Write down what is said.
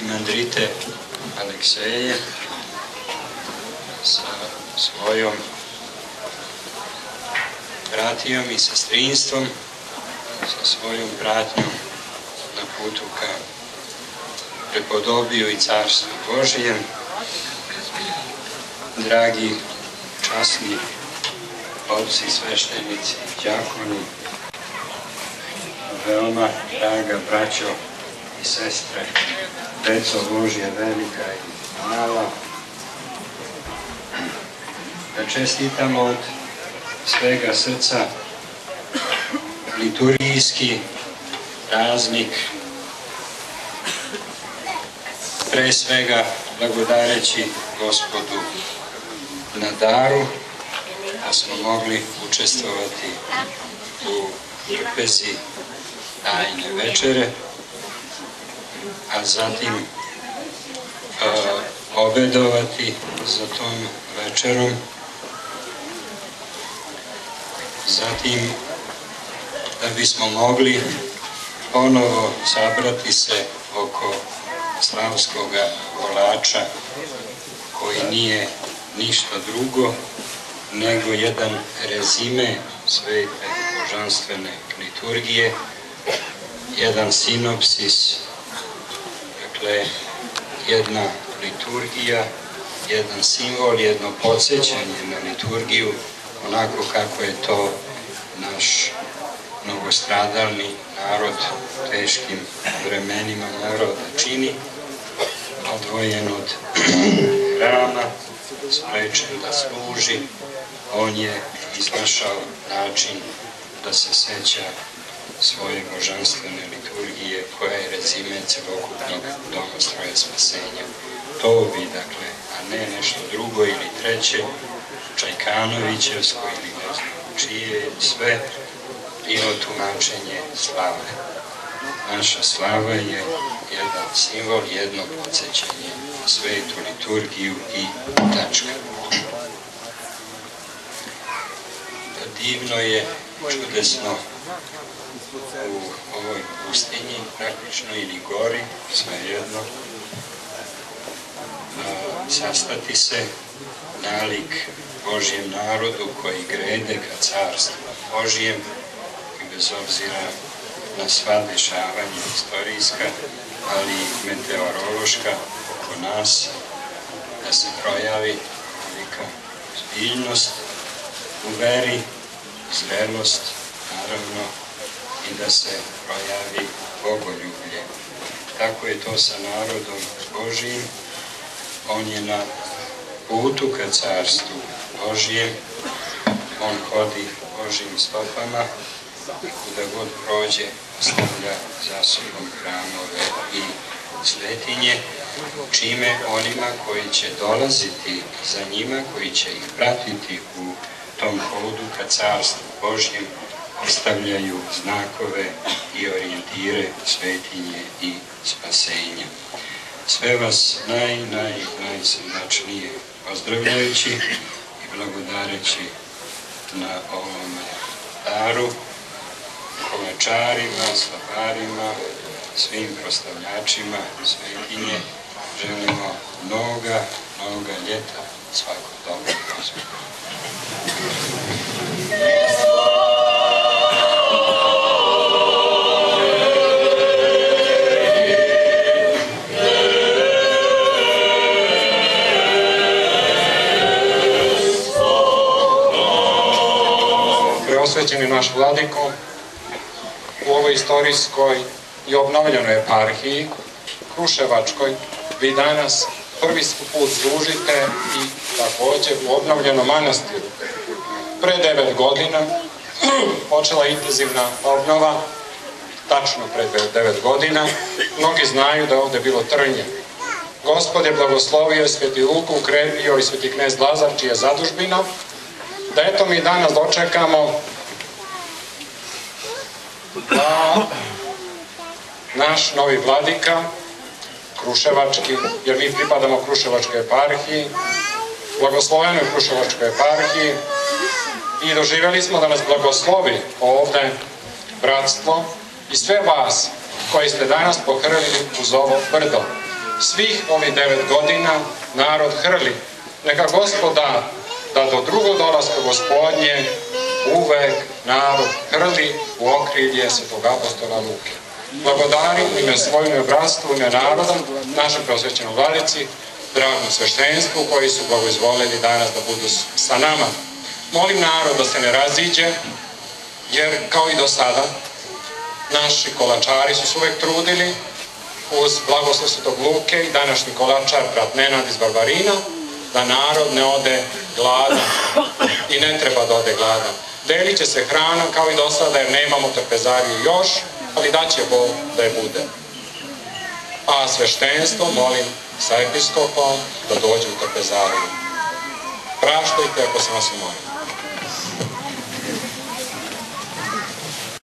arhimandrite Alekseje sa svojom bratijom i sestrinstvom, sa svojom pratnjom na putu ka prepodobiju i carstvu Božijem. Dragi, časni otci, sveštenici, đakoni, veoma draga braćo i sestre, deco Božja velika i mala, da čestitamo od svega srca liturgijski praznik, pre svega blagodareći Gospodu na daru, da smo mogli učestvovati u trpezi tajne večere, a zatim obedovati za tom večerom, zatim da bismo mogli ponovo sabrati se oko slavskog kolača, koji nije ništa drugo nego jedan rezime svete božanstvene liturgije, jedan sinopsis, dakle jedna liturgija, jedan simbol, jedno podsjećanje na liturgiju, onako kako je to naš mnogostradalni narod u teškim vremenima morao da čini, odvojen od hrama, sprečen da služi. On je iznašao način da se seća svoje božanstvene liturgije, koja je rezime celokupnog domostroja spasenja. To bi, dakle, a ne nešto drugo ili treće, Čajkanovićevsko ili ne znam čije, sve bilo tumačenje slave. Naša slava je jedan simbol, jedno podsjećanje na svetu liturgiju i tačka. Divno je, čudesno u ovoj pustinji, praktično, ili gori, svejedno, sastati se nalik Božjem narodu koji grede ka carstvu Božjem i bez obzira na sva dešavanja istorijska, ali i meteorološka oko nas, da se projavi velika zbiljnost u veri, zrelost, naravno, i da se projavi bogoljublje. Tako je to sa narodom Božijim. On je na putu ka carstvu Božijem, on hodi Božijim stopama i kuda god prođe ostavlja za sobom hramove i svetinje, čime onima koji će dolaziti za njima, koji će ih pratiti u tom hodu ka carstvu Božjem, ostavljaju znakove i orijentire svetinje i spasenja. Sve vas najsrdačnije pozdravljajući i blagodareći na ovom daru, kolačarima, slavarima, svim proslavljačima svetinje, želimo mnoga ljeta, svakog dobra Gospoda. Preosvećeni naš vladiko, u ovoj istorijskoj i obnovljenoj eparhiji, Kruševačkoj, vi danas prvi put služite i također u obnovljenom manastiru. Pre 9 godina počela intenzivna obnova, tačno pre 9 godina. Mnogi znaju da je ovde bilo trnje. Gospod je blagoslovio, Sveti Luku ukrepio i Sveti knez Lazar, čija je zadužbina, da eto mi danas dočekamo da naš novi vladika, Kruševački, jer mi pripadamo Kruševačkoj eparhiji, blagoslovenoj Kruševačkoj eparhiji, i doživjeli smo da nas blagoslovi ovde bratstvo i sve vas koji ste danas pohrlili uz ovo brdo. svih ovih 9 godina narod hrli. Neka Gospoda da do drugog dolaska Gospodnje uvek narod hrli u okrilje svetog apostola Luke. Blagodarim u ime svojim bratstvu, u ime naroda, našem preosvećenom vladici, dragom sveštenstvu koji su blagoizvolili danas da budu sa nama. Molim narod da se ne raziđe, jer kao i do sada, naši kolačari su se uvek trudili uz blagoslov svetog Luke i današnji kolačar, brat Nenad iz Barbarina, da narod ne ode gladan i ne treba da ode gladan. Delit će se hrana kao i do sada jer nemamo trpezariju još, ali daće Bog da je bude. A sveštenstvo molim sa episkopom da dođe u trpezariju. Praštajte ako sam vas umorio.